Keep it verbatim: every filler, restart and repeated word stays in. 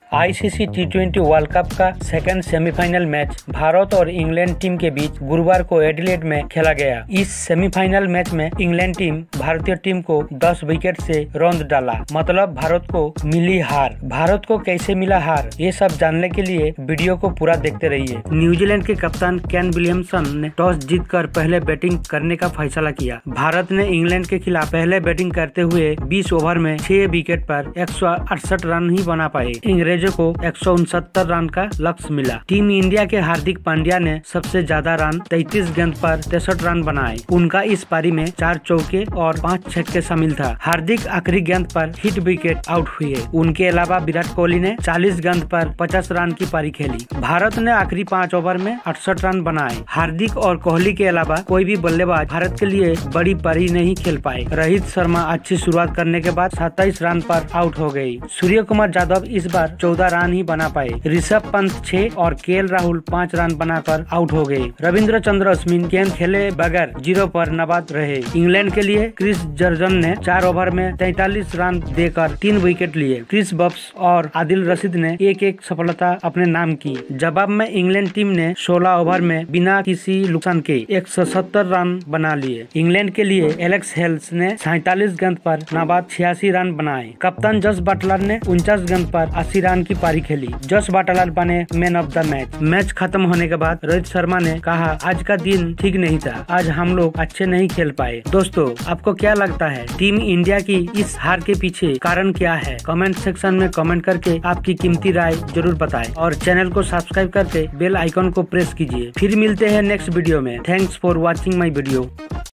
ICC T twenty world cup का second semifinal match Bharat और England team के बीच गुरुवार को एडिलेड में खेला गया। इस सेमीफाइनल मैच में इंग्लैंड टीम भारतीय टीम को दस विकेट से रौंद डाला, मतलब भारत को मिली हार। भारत को कैसे मिला हार, ये सब जानने के लिए वीडियो को पूरा देखते रहिए। न्यूजीलैंड के कप्तान केन विलियमसन ने टॉस जीतकर पहले बैटिंग करने का फैसला किया। भारत ने इंग्लैंड के खिलाफ पहले बैटिंग करते हुए बीस ओवर में छह विकेट पर एक सौ अड़सठ रन ही बना पाए। अंग्रेजों को एक सौ उनसत्तर रन का लक्ष्य मिला। टीम इंडिया के हार्दिक पांड्या ने सबसे ज्यादा रन तैतीस गेंद पर तिरसठ रन बनाए। उनका इस पारी में चार चौके और पाँच छक्के शामिल था। हार्दिक आखिरी गेंद पर हिट विकेट आउट हुए। उनके अलावा विराट कोहली ने चालीस गेंद पर पचास रन की पारी खेली। भारत ने आखिरी पाँच ओवर में अड़सठ रन बनाए। हार्दिक और कोहली के अलावा कोई भी बल्लेबाज भारत के लिए बड़ी पारी नहीं खेल पाए। रोहित शर्मा अच्छी शुरुआत करने के बाद सत्ताईस रन पर आउट हो गयी। सूर्य कुमार यादव इस बार चौदह रन ही बना पाए। ऋषभ पंत छह और केएल राहुल पाँच रन बनाकर आउट हो गए। रविंद्र अश्विन गेंद खेले बगैर जीरो पर नबाद रहे। इंग्लैंड के लिए क्रिस जर्जन ने चार ओवर में तैंतालीस रन देकर तीन विकेट लिए। क्रिस बब्स और आदिल रशीद ने एक एक सफलता अपने नाम की। जवाब में इंग्लैंड टीम ने सोलह ओवर में बिना किसी नुकसान के एक सौ सत्तर रन बना लिए। इंग्लैंड के लिए एलेक्स हेल्स ने सैतालीस गेंद पर नाबाद छियासी रन बनाए। कप्तान जस बटलर ने उनचास गेंद पर अस्सी रन की पारी खेली। जस बटलर बने man of the match. Match खत्म होने के बाद रोहित शर्मा ने कहा, आज का दिन ठीक नहीं था, आज हम लोग अच्छे नहीं खेल पाए। दोस्तों, आपको क्या लगता है टीम इंडिया की इस हार के पीछे कारण क्या है? कमेंट सेक्शन में कमेंट करके आपकी कीमती राय जरूर बताएं और चैनल को सब्सक्राइब करके बेल आइकन को प्रेस कीजिए। फिर मिलते हैं नेक्स्ट वीडियो में। Thanks for watching my video.